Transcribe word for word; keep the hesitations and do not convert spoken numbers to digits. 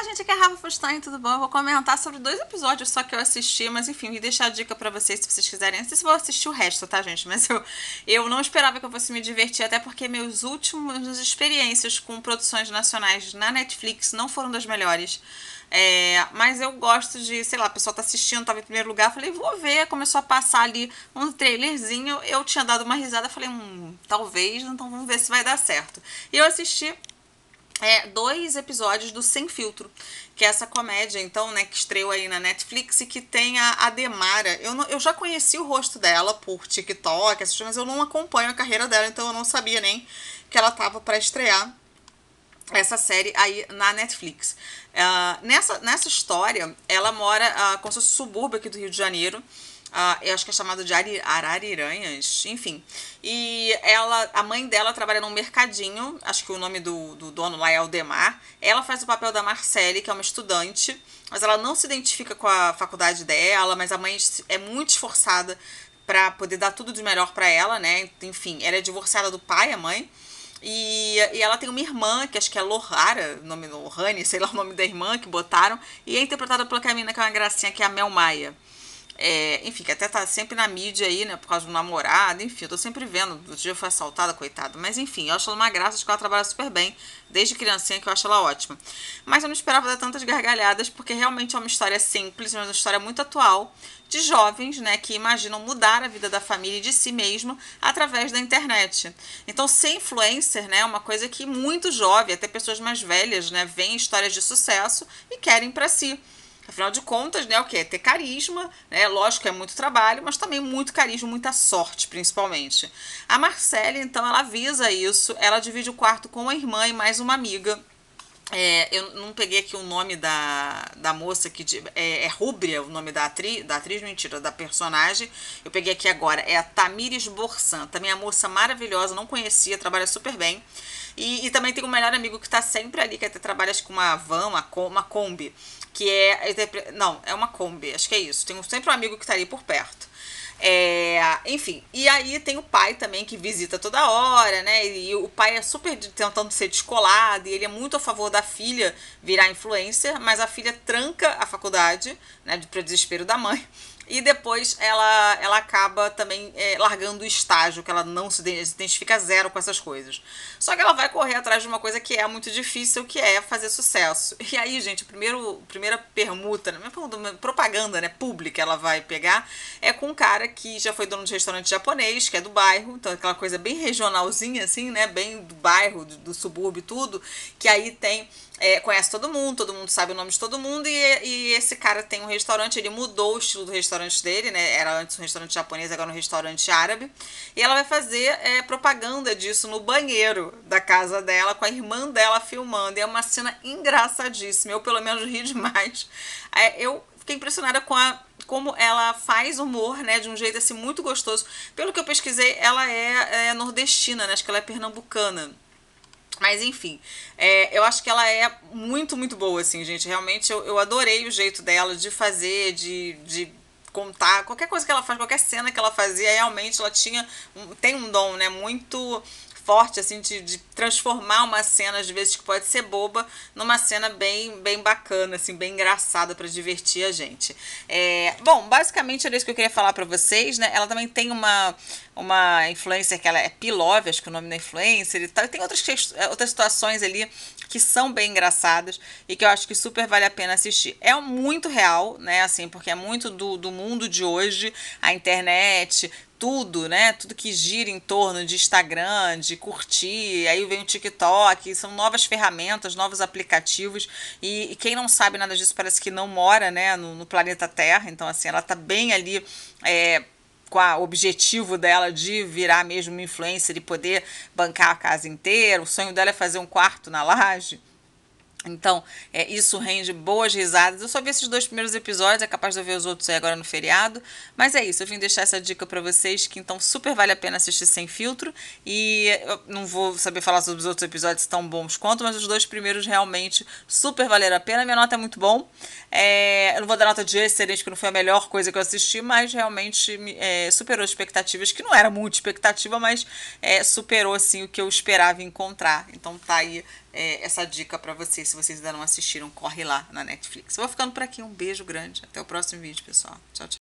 gente, aqui é a Rafa Fustain, tudo bom? Eu vou comentar sobre dois episódios só que eu assisti, mas enfim, me deixar a dica pra vocês se vocês quiserem. Não sei se vou assistir o resto, tá, gente? Mas eu, eu não esperava que eu fosse me divertir, até porque meus últimos experiências com produções nacionais na Netflix não foram das melhores. É, mas eu gosto de, sei lá, o pessoal tá assistindo, tava em primeiro lugar, falei, vou ver, começou a passar ali um trailerzinho, eu tinha dado uma risada, falei, hum, talvez, então vamos ver se vai dar certo. E eu assisti é, dois episódios do Sem Filtro, que é essa comédia, então, né, que estreou aí na Netflix e que tem a, a Demara. Eu, não, eu já conheci o rosto dela por TikTok, mas eu não acompanho a carreira dela, então eu não sabia nem que ela tava pra estrear essa série aí na Netflix. Uh, nessa, nessa história, ela mora uh, como se fosse um subúrbio aqui do Rio de Janeiro. Uh, eu acho que é chamado de Ari, Arariranhas, enfim. E ela, a mãe dela trabalha num mercadinho, acho que o nome do, do dono lá é Aldemar. Ela faz o papel da Marcele, que é uma estudante, mas ela não se identifica com a faculdade dela, mas a mãe é muito esforçada para poder dar tudo de melhor para ela, né? Enfim, ela é divorciada do pai, a mãe. E, e ela tem uma irmã, que acho que é Lohara, o nome Lohane, sei lá o nome da irmã que botaram, e é interpretada pela menina que é uma gracinha, que é a Mel Maia. É, enfim, que até tá sempre na mídia aí, né, por causa do namorado, enfim, eu tô sempre vendo, outro dia foi assaltada, coitada, mas enfim, eu acho ela uma graça, acho que ela trabalha super bem, desde criancinha, que eu acho ela ótima. Mas eu não esperava dar tantas gargalhadas, porque realmente é uma história simples, mas uma história muito atual, de jovens, né, que imaginam mudar a vida da família e de si mesmo através da internet. Então, ser influencer, né, é uma coisa que muito jovem, até pessoas mais velhas, né, veem histórias de sucesso e querem pra si. Afinal de contas, né, o que é ter carisma, né? Lógico que é muito trabalho, mas também muito carisma, muita sorte, principalmente. A Marcele, então, ela avisa isso, ela divide o quarto com a irmã e mais uma amiga. É, eu não peguei aqui o nome da, da moça que é, é Rúbria, o nome da atriz, da atriz, mentira, da personagem. Eu peguei aqui agora, é a Tamires Borsan, também é uma moça maravilhosa, não conhecia, trabalha super bem. E, e também tem um melhor amigo que tá sempre ali, que até trabalha acho, com uma van, uma, uma Kombi, que é, não, é uma Kombi, acho que é isso. Tem sempre um amigo que tá ali por perto. É, enfim, e aí tem o pai também que visita toda hora, né? E o pai é super tentando ser descolado e ele é muito a favor da filha virar influencer, mas a filha tranca a faculdade, né? Para o desespero da mãe. E depois ela, ela acaba também é, largando o estágio, que ela não se identifica zero com essas coisas. Só que ela vai correr atrás de uma coisa que é muito difícil, que é fazer sucesso. E aí, gente, a primeiro, primeira permuta, né, propaganda, né, pública ela vai pegar, é com um cara que já foi dono de restaurante japonês, que é do bairro, então aquela coisa bem regionalzinha, assim, né, bem do bairro, do, do subúrbio e tudo, que aí tem... É, conhece todo mundo, todo mundo sabe o nome de todo mundo, e, e esse cara tem um restaurante, ele mudou o estilo do restaurante dele, né? Era antes um restaurante japonês, agora um restaurante árabe. E ela vai fazer é, propaganda disso no banheiro da casa dela, com a irmã dela filmando. E é uma cena engraçadíssima. Eu, pelo menos, ri demais. É, eu fiquei impressionada com a como ela faz humor, né, de um jeito assim muito gostoso. Pelo que eu pesquisei, ela é, é nordestina, né? Acho que ela é pernambucana. Mas enfim, é, eu acho que ela é muito, muito boa, assim, gente. Realmente eu, eu adorei o jeito dela de fazer, de, de contar. Qualquer coisa que ela faz, qualquer cena que ela fazia, realmente ela tinha, tem um dom, né, muito forte, assim, de, de transformar uma cena, às vezes, que pode ser boba, numa cena bem, bem bacana, assim, bem engraçada pra divertir a gente. É, bom, basicamente era isso que eu queria falar pra vocês, né? Ela também tem uma, uma influencer que ela é Pilove, acho que é o nome da influencer e tal. E tem outras, outras situações ali que são bem engraçadas e que eu acho que super vale a pena assistir. É muito real, né, assim, porque é muito do, do mundo de hoje, a internet... tudo, né? Tudo que gira em torno de Instagram, de curtir, aí vem o TikTok, são novas ferramentas, novos aplicativos, e, e quem não sabe nada disso parece que não mora, né, no, no planeta Terra, então assim, ela tá bem ali, é, com o objetivo dela de virar mesmo uma influencer e poder bancar a casa inteira, o sonho dela é fazer um quarto na laje. Então, é, isso rende boas risadas. Eu só vi esses dois primeiros episódios, é capaz de eu ver os outros aí agora no feriado. Mas é isso, eu vim deixar essa dica pra vocês, que então super vale a pena assistir Sem Filtro. E eu não vou saber falar sobre os outros episódios tão bons quanto, mas os dois primeiros realmente super valeram a pena. Minha nota é muito bom. É, eu não vou dar nota de excelente, porque não foi a melhor coisa que eu assisti, mas realmente é, superou expectativas, que não era muito expectativa, mas é, superou assim o que eu esperava encontrar. Então tá aí é, essa dica pra vocês. Se vocês ainda não assistiram, corre lá na Netflix. Eu vou ficando por aqui. Um beijo grande. Até o próximo vídeo, pessoal. Tchau, tchau.